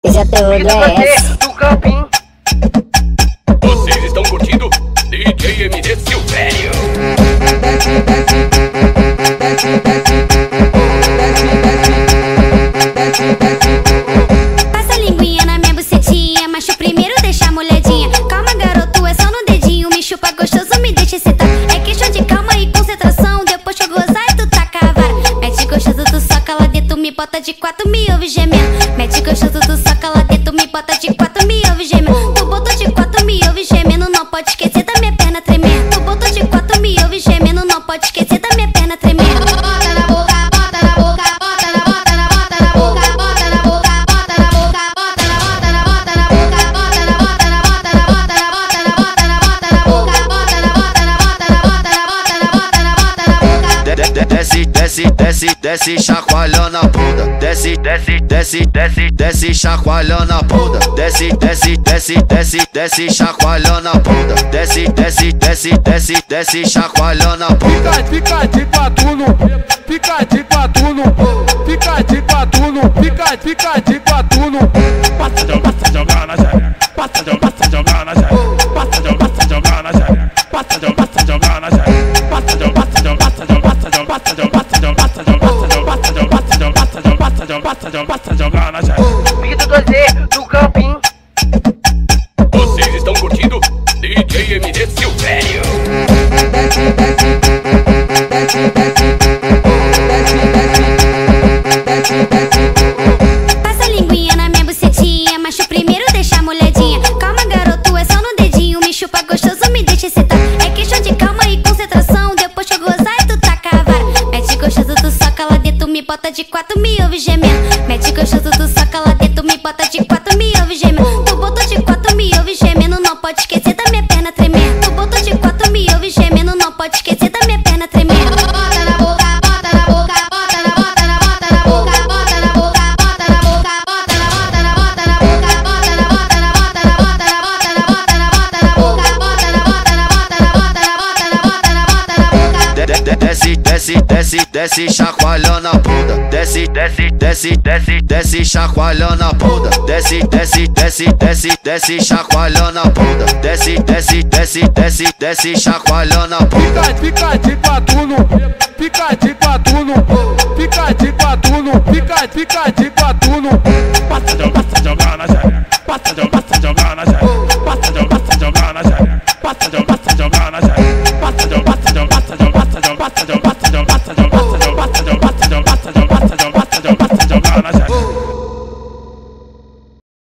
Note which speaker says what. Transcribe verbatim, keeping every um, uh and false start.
Speaker 1: Esse é teu é esse.
Speaker 2: Do campinho.
Speaker 3: Vocês estão curtindo D J M D Silvério.
Speaker 4: Passa a linguinha na minha bucetinha, mas o primeiro deixa a molhadinha. Calma, garoto, é só no dedinho. Me chupa gostoso, me deixa excitar. É questão de calma e concentração. Depois que eu gozar, tu taca a vara. Mete gostoso, tu soca lá dentro, me bota de quatro, me ouve gemendo. Mete gostoso, tu soca lá dentro, me bota de quatro, me ouve gemendo. Tu botou de quatro, me ouve gemendo. Não pode esquecer da minha perna tremendo. Tu botou de quatro, me ouve gemendo. Não pode esquecer da minha perna tremendo. Bota na boca, bota na boca, bota na bota na bota na boca, bota na boca, bota na boca, bota na bota na bota na boca, bota na bota na bota na bota na bota na bota na bota na boca, bota na bota na bota na bota na bota na bota na bota na boca.
Speaker 5: Desce, desce, desce, desce, chacoalhando a bunda. Desce, desce, desce, desce, desce, chacoalhando a bunda. Desce, desce, desce, desce, desce, chacoalhando a bunda. Desce, desce, desce, desce, desce, chacoalhando a bunda.
Speaker 6: Fica de quatro no, fica de quatro no, fica de quatro no, fica, fica de quatro no. Passa de passa jogar na xereca, passa de passa jogar na xereca, passa de passa jogar na xereca, passa de passa jogar na xereca, passa de passa de passa de passa de passa de passa de passa de passa de passa de passa de passa de passa de passa de passa jogar na xereca.
Speaker 2: Vitor dois D do campinho.
Speaker 3: Vocês estão curtindo D J M D Silvério.
Speaker 4: Passa a linguinha na minha bucetinha, mas o primeiro deixa a molhadinha. Calma, garoto, é só no dedinho. Me chupa gostoso, me deixa excitar. É questão de calma e concentração. Depois que eu gozar, tu taca a vara. Mete gostoso, tu soca lá dentro, me bota de quatro, me ouve gemendo. Mete gostoso, tu soca lá dentro, me bota de quatro, me ouve gemendo. Tu botou de quatro, me ouve gemendo. Não pode esquecer da minha perna tremendo. Tu botou de quatro, me ouve gemendo. Não pode esquecer da minha perna tremendo. Bota na boca, bota na boca, bota na bota na bota na boca, bota na boca, bota na boca, bota na bota na bota na boca, bota na bota na bota na bota na bota na bota na bota na boca, bota na bota na bota na bota na bota na bota na bota na boca.
Speaker 5: Desce, desce, desce, desce, chacoalhando a bunda. Desce, desce, desce, desce, desce, chacoalhando a bunda. Desce, desce, desce, desce, desce, chacoalhando a bunda. Desce, desce, desce, desce, desce, chacoalhando a bunda.
Speaker 6: Fica, fica de quatro no, fica de quatro no, fica de quatro no, fica, fica de quatro no. Passa de passa